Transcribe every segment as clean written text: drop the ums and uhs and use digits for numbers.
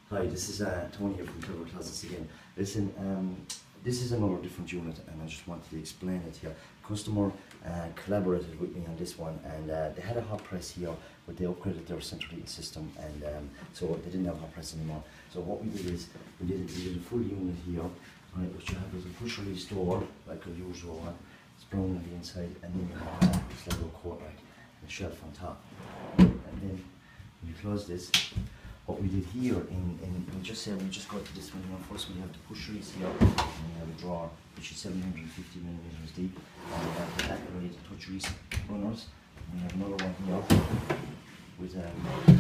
Hi, this is Tony here from Clever Closets again. Listen, this is another different unit and I just wanted to explain it here. Customer collaborated with me on this one and they had a hot press here but they upgraded their central heating system and so they didn't have hot press anymore. So what we did is we did a full unit here, right, which you have is a push release door like a usual one. It's brown on the inside and then you have this little coat rack and a shelf on top. And then when you close this, what we did here we just go to this one here. First we have the push release here and we have a drawer which is 750 millimeters deep and we have the back ready to touch release runners and we have another one here with a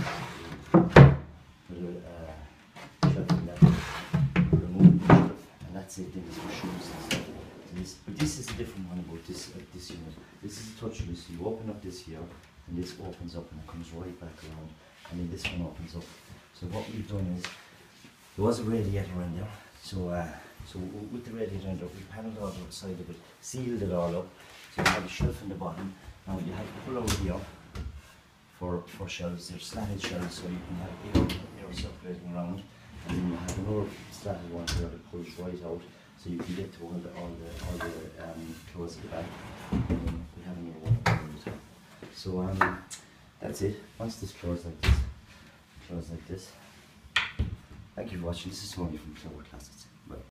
shelf in that, removing the shelf, and that's it. Then it's for shoes and stuff. But this is a different one about this unit. This is a touch release, so you open up this here and this opens up and it comes right back around and then this one opens up. So what we've done is, there was a radiator in there, so with the radiator in there, we panelled all the side of it, sealed it all up, so you have a shelf in the bottom. Now you have to pull out here for shelves. They're slatted shelves, so you can have air circulating around, and then you have another slatted one here that pulls right out, so you can get to all the clothes at the back, and then we have another one at the top. So that's it. Once this closes like this, Thank you for watching. This is Tony from Clever Closets. Bye.